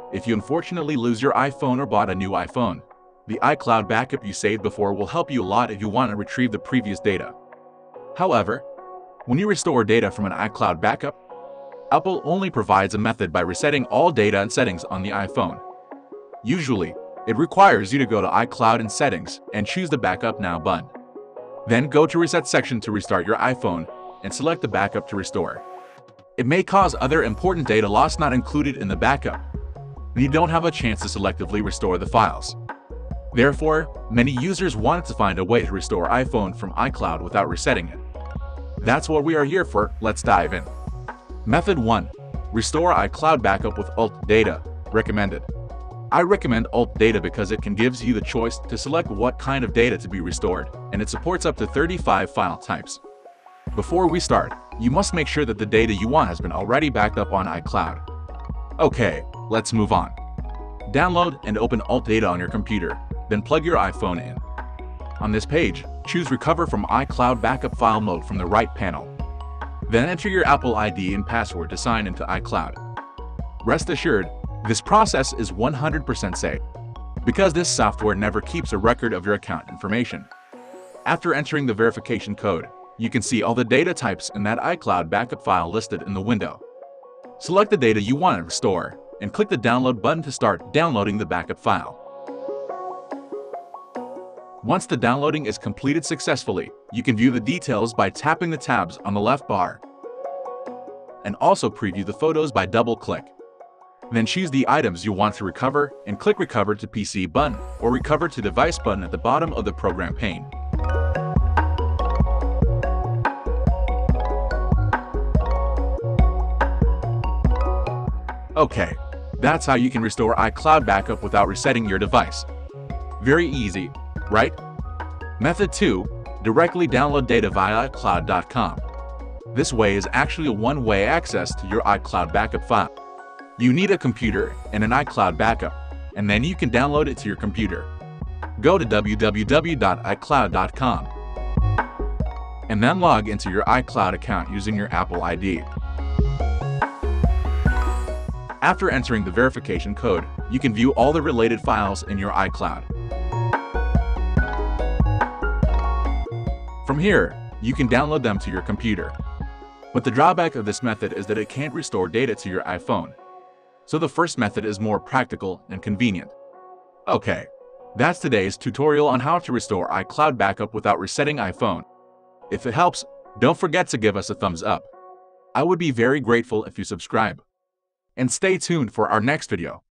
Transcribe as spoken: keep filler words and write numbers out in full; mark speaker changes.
Speaker 1: If you unfortunately lose your iPhone or bought a new iPhone, the iCloud backup you saved before will help you a lot if you want to retrieve the previous data. However, when you restore data from an iCloud backup, Apple only provides a method by resetting all data and settings on the iPhone. Usually, it requires you to go to iCloud and Settings and choose the Backup Now button. Then go to Reset section to restart your iPhone and select the backup to restore. It may cause other important data loss not included in the backup, and you don't have a chance to selectively restore the files. Therefore, many users wanted to find a way to restore iPhone from iCloud without resetting it. That's what we are here for. Let's dive in. Method one. Restore iCloud backup with UltData. Recommended. I recommend UltData because it can gives you the choice to select what kind of data to be restored, and it supports up to thirty-five file types. Before we start, you must make sure that the data you want has been already backed up on iCloud. Okay, let's move on. Download and open UltData on your computer, then plug your iPhone in. On this page, choose Recover from iCloud Backup File Mode from the right panel. Then enter your Apple I D and password to sign into iCloud. Rest assured, this process is one hundred percent safe, because this software never keeps a record of your account information. After entering the verification code, you can see all the data types in that iCloud backup file listed in the window. Select the data you want to restore, and click the Download button to start downloading the backup file. Once the downloading is completed successfully, you can view the details by tapping the tabs on the left bar, and also preview the photos by double-click. Then choose the items you want to recover and click Recover to P C button or Recover to Device button at the bottom of the program pane. Okay, that's how you can restore iCloud backup without resetting your device. Very easy, right? Method two. Directly download data via iCloud dot com. This way is actually a one-way access to your iCloud backup file. You need a computer and an iCloud backup, and then you can download it to your computer. Go to w w w dot i cloud dot com and then log into your iCloud account using your Apple I D. After entering the verification code, you can view all the related files in your iCloud. From here, you can download them to your computer. But the drawback of this method is that it can't restore data to your iPhone. So the first method is more practical and convenient. Okay, that's today's tutorial on how to restore iCloud backup without resetting iPhone. If it helps, don't forget to give us a thumbs up. I would be very grateful if you subscribe. And stay tuned for our next video.